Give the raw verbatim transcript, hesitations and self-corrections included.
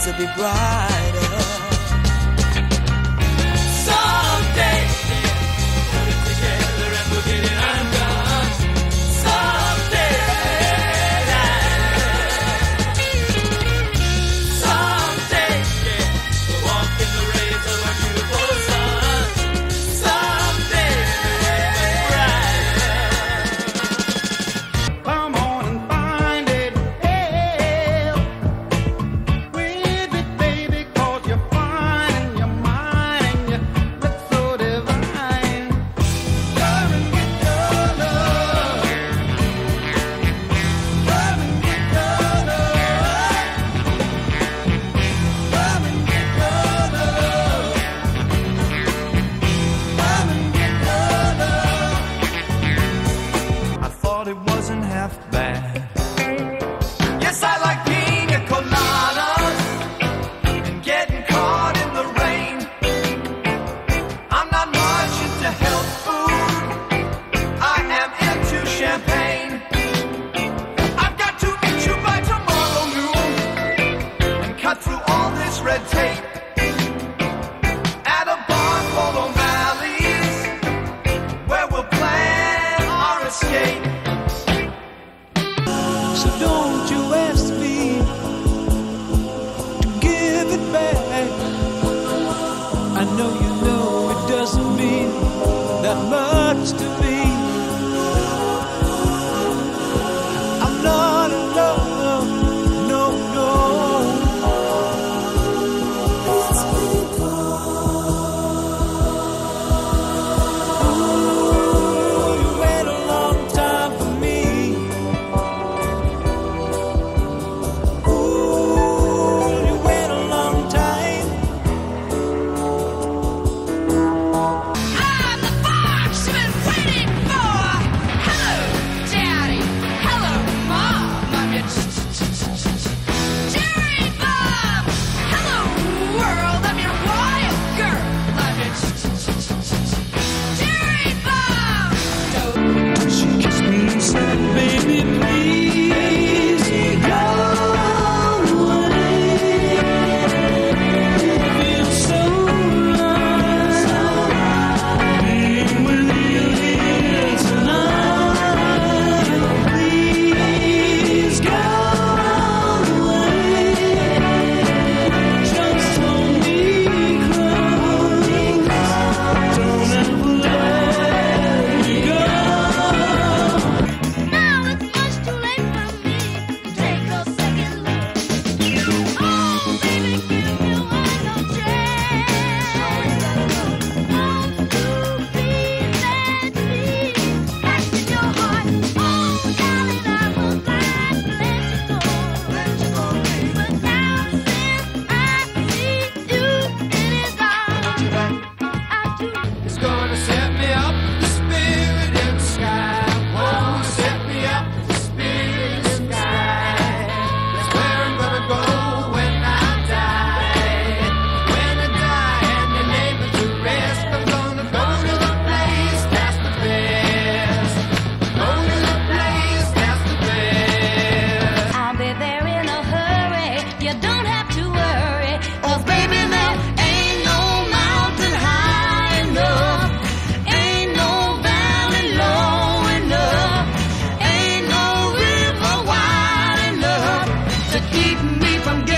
to be brighter. Someday, put it together and we'll get it undone. Someday, someday, yeah, we'll walk in the rays of a beautiful sun. Someday, brighter. Come on and find it, hey, with it, baby, 'cause you're fine and you're mine and you look so divine. Come and get your love. Come and get your love. Come and get your love. Come and get your love. I thought it wasn't half bad. Yes, I like pina coladas and getting caught in the rain. I'm not much into health food. I am into champagne. I've got to meet you by tomorrow noon and cut through all this red tape at a bar called O'Malley's, where we'll plan our escape. So don't you ask me to give it back. I know you know it doesn't mean that much to me. I'm not in love, no, no. Ooh, you wait a long time for me. Ooh, you wait a long time. I'm the fox you've been waiting for. Hello, Daddy. Hello, Mom. I'm your Jerry Bob. Hello, world. I'm your wild girl. I'm your Jerry Bob. She kissed me and said, baby, please go away. Feel so right being with you here tonight. Please go away. Just hold me close. Don't ever let me go. Now it's much too late for me to take a second look. Oh, baby, give me one more chance. I'm stupid and me. Back in your heart. Oh, darling, I will gladly let you go. Let you go, baby. But now since I see you, it is all I do. It's gonna set me up, the spirit in the sky. Oh, set me up, the spirit in the sky. That's where I'm gonna go when I die. When I die and they lay me to rest, I'm gonna go to the place that's the best. Go to the place that's the best. I'll be there in a hurry. You don't have to worry. 'Cause baby, there ain't no mountain high enough. Ain't no valley low enough. Ain't no river wide enough to keep me from getting